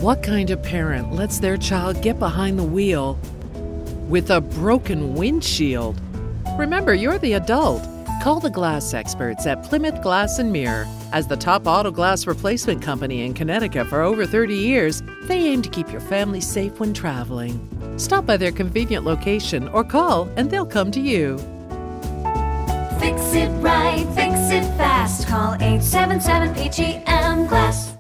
What kind of parent lets their child get behind the wheel with a broken windshield? Remember, you're the adult. Call the glass experts at Plymouth Glass and Mirror. As the top auto glass replacement company in Connecticut for over 30 years, they aim to keep your family safe when traveling. Stop by their convenient location or call and they'll come to you. Fix it right, fix it fast. Call 877-PGM Glass.